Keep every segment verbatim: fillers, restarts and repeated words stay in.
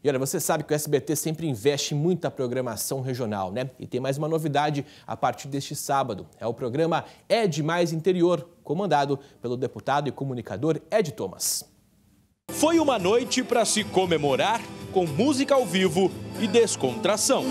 E olha, você sabe que o S B T sempre investe em muita programação regional, né? E tem mais uma novidade a partir deste sábado. É o programa É Demais Interior, comandado pelo deputado e comunicador Ed Thomas. Foi uma noite para se comemorar com música ao vivo e descontração.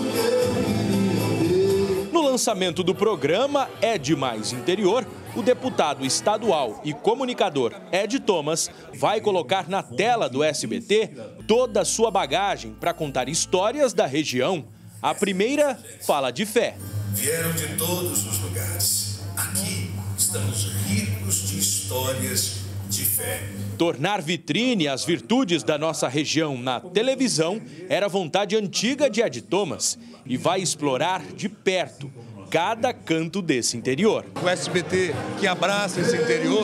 No lançamento do programa É Demais Interior, o deputado estadual e comunicador Ed Thomas vai colocar na tela do S B T toda a sua bagagem para contar histórias da região. A primeira fala de fé. Vieram de todos os lugares. Aqui estamos ricos de histórias de fé. Tornar vitrine as virtudes da nossa região na televisão era vontade antiga de Ed Thomas e vai explorar de perto cada canto desse interior. O S B T que abraça esse interior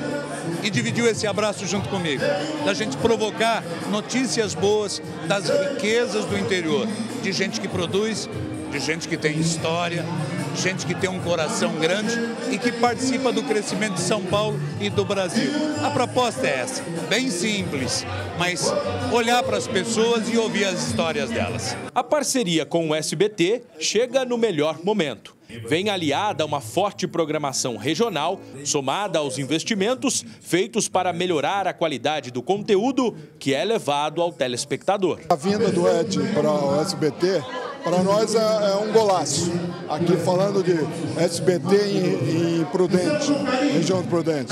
e dividiu esse abraço junto comigo, da gente provocar notícias boas das riquezas do interior, de gente que produz, de gente que tem história, gente que tem um coração grande e que participa do crescimento de São Paulo e do Brasil. A proposta é essa, bem simples, mas olhar para as pessoas e ouvir as histórias delas. A parceria com o S B T chega no melhor momento. Vem aliada a uma forte programação regional, somada aos investimentos feitos para melhorar a qualidade do conteúdo que é levado ao telespectador. A vinda do Ed para o S B T, para nós é, é um golaço. Aqui falando de S B T em, em Prudente, região de Prudente.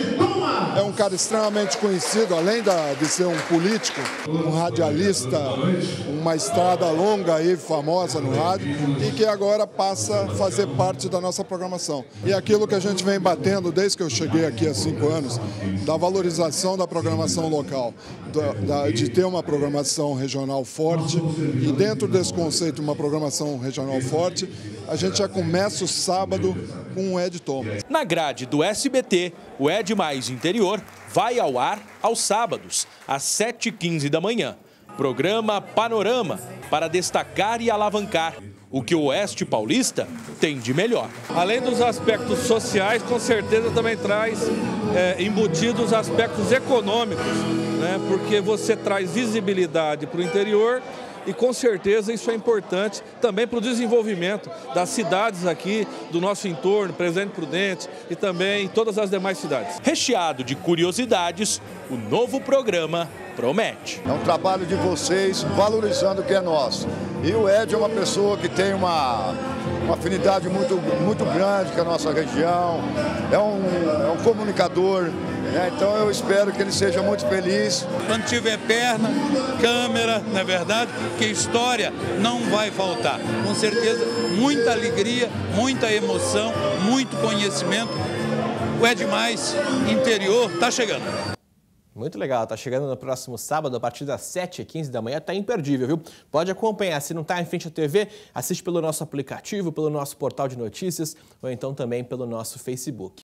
É um cara extremamente conhecido, além da, de ser um político, um radialista, uma estrada longa e famosa no rádio, e que agora passa a fazer parte da nossa programação. E aquilo que a gente vem batendo desde que eu cheguei aqui há cinco anos, da valorização da programação local, da, da, de ter uma programação regional forte, e dentro desse conceito, uma programação regional forte, a gente já começa o sábado com o Ed Thomas. Na grade do S B T, o É Demais Interior vai ao ar aos sábados, às sete e quinze da manhã. Programa Panorama, para destacar e alavancar o que o Oeste Paulista tem de melhor. Além dos aspectos sociais, com certeza também traz é, embutidos os aspectos econômicos, né? Porque você traz visibilidade para o interior. E com certeza isso é importante também para o desenvolvimento das cidades aqui, do nosso entorno, Presidente Prudente e também todas as demais cidades. Recheado de curiosidades, o novo programa promete. É um trabalho de vocês valorizando o que é nosso. E o Ed é uma pessoa que tem uma, uma afinidade muito, muito grande com a nossa região, é um, é um comunicador. É, então eu espero que ele seja muito feliz. Quando tiver perna, câmera, na verdade, que história não vai faltar. Com certeza, muita alegria, muita emoção, muito conhecimento. O É Demais Interior está chegando. Muito legal, tá chegando no próximo sábado, a partir das sete e quinze da manhã, tá imperdível, viu? Pode acompanhar, se não tá em frente à T V, assiste pelo nosso aplicativo, pelo nosso portal de notícias ou então também pelo nosso Facebook.